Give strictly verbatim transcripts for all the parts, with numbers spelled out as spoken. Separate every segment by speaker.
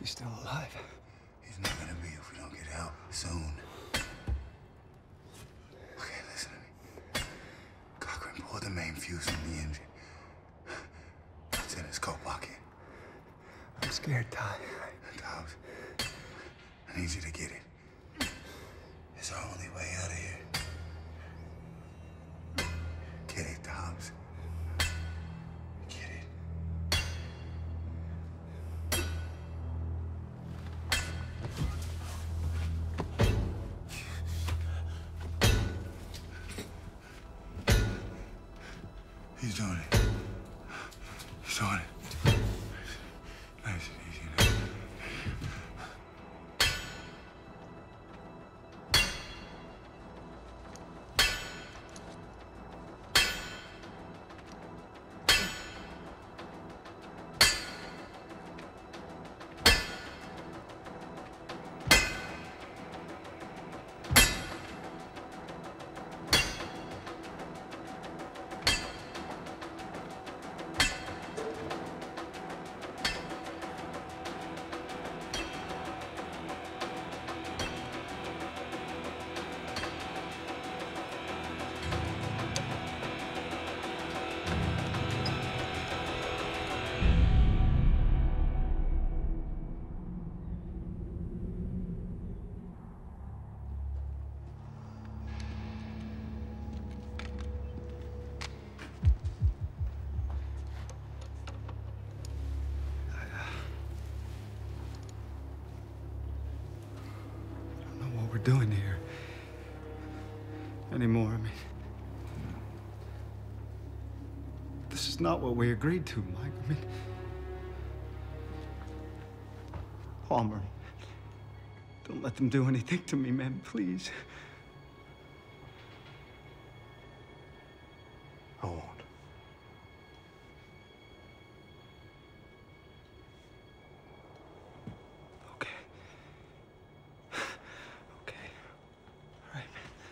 Speaker 1: He's still alive.
Speaker 2: He's not gonna be if we don't get help soon. Okay, listen to me. Cochran pulled the main fuse from the engine. It's in his coat pocket.
Speaker 1: I'm scared, Ty.
Speaker 2: Dobbs, I need you to get it. It's our only way out of here. Get it, Dobbs. Get it. He's doing it. He's doing it. Nice and easy now.
Speaker 1: We're doing here anymore. I mean, this is not what we agreed to, Mike. I mean, Palmer, don't let them do anything to me, man, please.
Speaker 2: I won't.
Speaker 1: Okay. Okay. All right.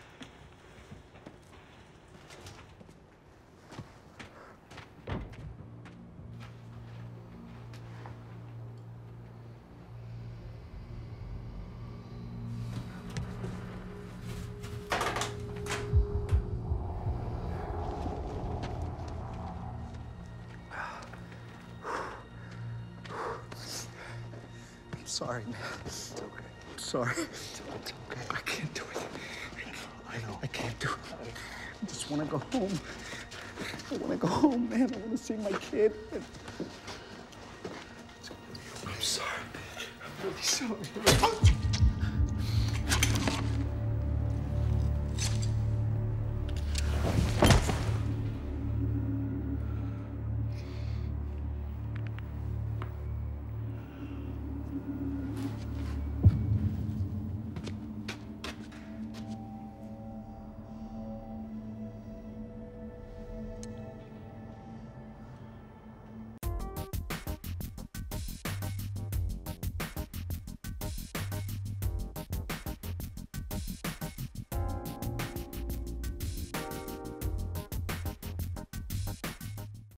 Speaker 1: I'm sorry, man.
Speaker 2: It's okay.
Speaker 1: I'm sorry.
Speaker 2: It's okay.
Speaker 1: I can't do it.
Speaker 2: I know.
Speaker 1: I can't do it. I just want to go home. I want to go home, man. I want to see my kid. I'm sorry. I'm really sorry.